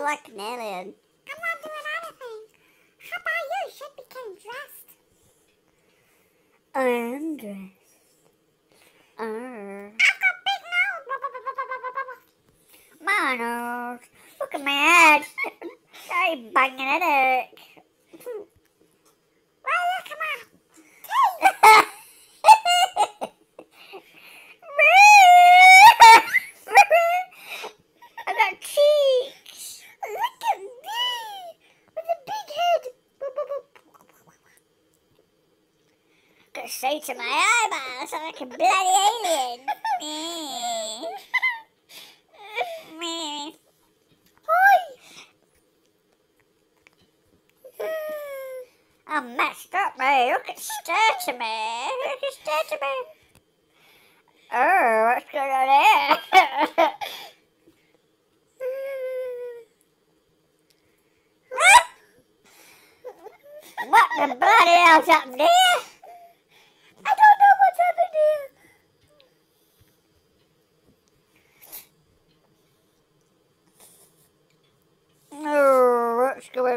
like an alien. I'm not doing anything. How about you should become dressed? I am dressed. I've got big nose. My nose. Look at my head. I'm banging headache. Well, look at my I got cheeks. Look at me with a big head. Got straight to my eyeballs like a bloody alien. Me. Hi. I'm messed up, mate. Look at stare to me. Look at stare to me. Oh, what's going on here? What the bloody hell's happened here? I don't know what's happened here. Oh, what's going